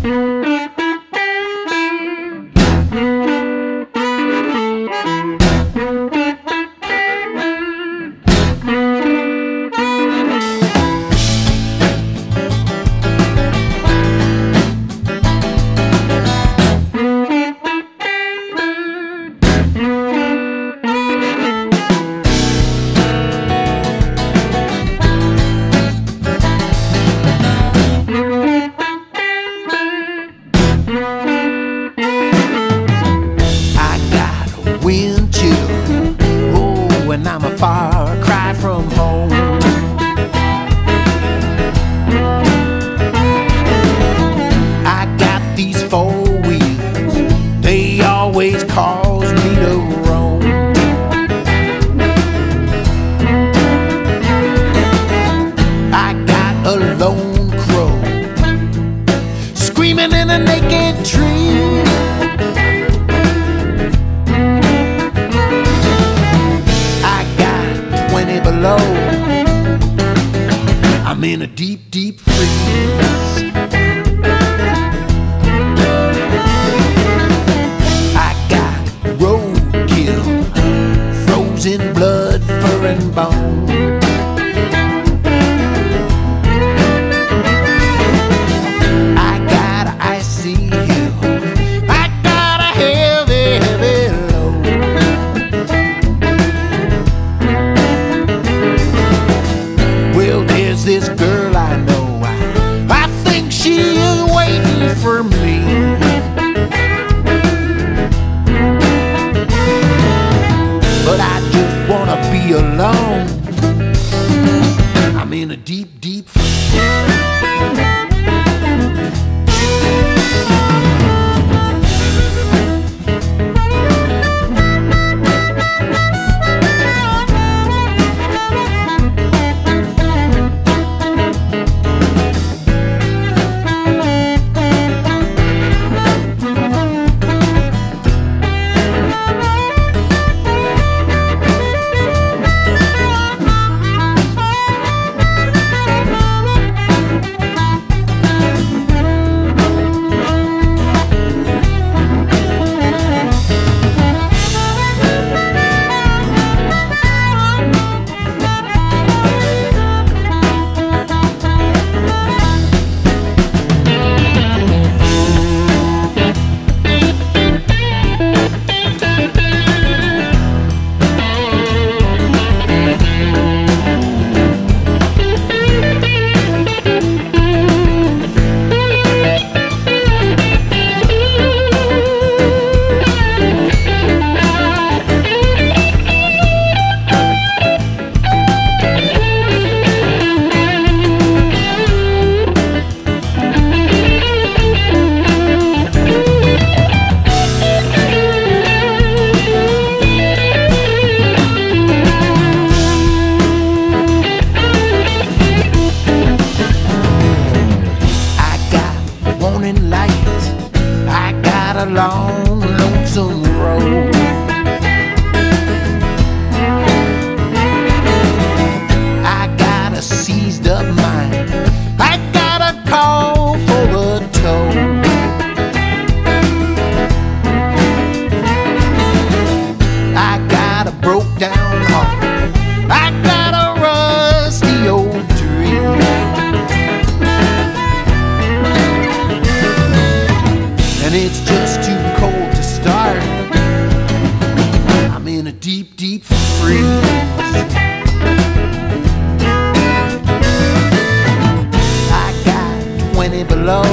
Wind chill, oh, and I'm a far cry from home. I got these four wheels, they always cause me to roam. I got a lone crow screaming in a naked tree. Below, I'm in a deep, deep freeze. I got roadkill, frozen blood, fur and bone. I got an icy hill, I got a heavy, heavy load. There's this girl I know, I think she is waiting for me. But I just wanna be alone. I'm in a deep, deep a long, lonesome road. I got a seized up mind, I got a call for a tow. I got a broke down heart, I got a rusty old dream. And it's just too cold to start. I'm in a deep, deep freeze. I got 20 below.